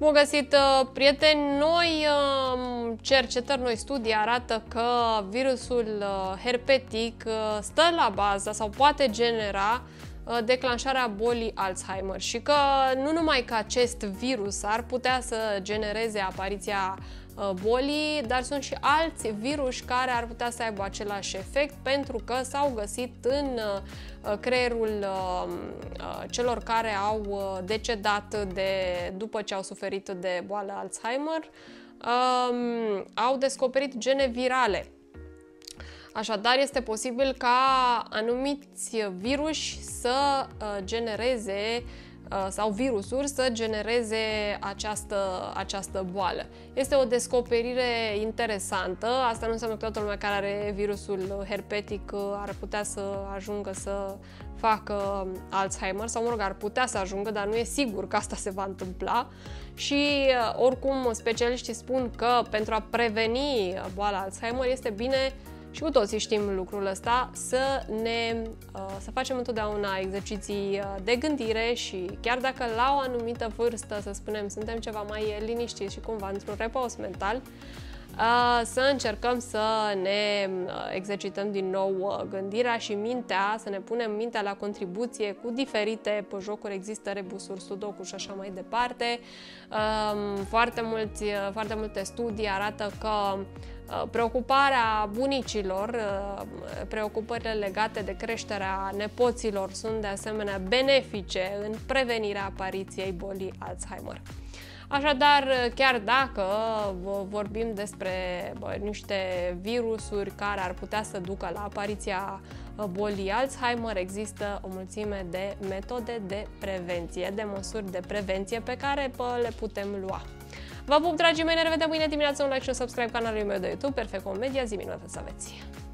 Bun găsit, prieteni! Noi cercetări, noi studii arată că virusul herpetic stă la bază sau poate genera declanșarea bolii Alzheimer și că nu numai că acest virus ar putea să genereze apariția bolii, dar sunt și alți viruși care ar putea să aibă același efect, pentru că s-au găsit în creierul celor care au decedat după ce au suferit de boală Alzheimer, au descoperit gene virale. Așadar, este posibil ca anumiți viruși să genereze sau virusuri să genereze această boală. Este o descoperire interesantă. Asta nu înseamnă că toată lumea care are virusul herpetic ar putea să ajungă să facă Alzheimer, sau mă rog, ar putea să ajungă, dar nu e sigur că asta se va întâmpla. Și oricum specialiștii spun că pentru a preveni boala Alzheimer este bine, și cu toții știm lucrul ăsta, să facem întotdeauna exerciții de gândire și chiar dacă la o anumită vârstă, să spunem, suntem ceva mai liniștiți și cumva într-un repaus mental, să încercăm să ne exercităm din nou gândirea și mintea, să ne punem mintea la contribuție cu diferite jocuri, există rebusuri, sudoku și așa mai departe. Foarte multe studii arată că preocuparea bunicilor, preocupările legate de creșterea nepoților sunt de asemenea benefice în prevenirea apariției bolii Alzheimer. Așadar, chiar dacă vorbim despre niște virusuri care ar putea să ducă la apariția bolii Alzheimer, există o mulțime de metode de prevenție, de măsuri de prevenție pe care le putem lua. Vă pup, dragii mei, ne revedem mâine dimineață, un like și un subscribe canalului meu de YouTube, Perfect Home Media. Zi minunată să aveți!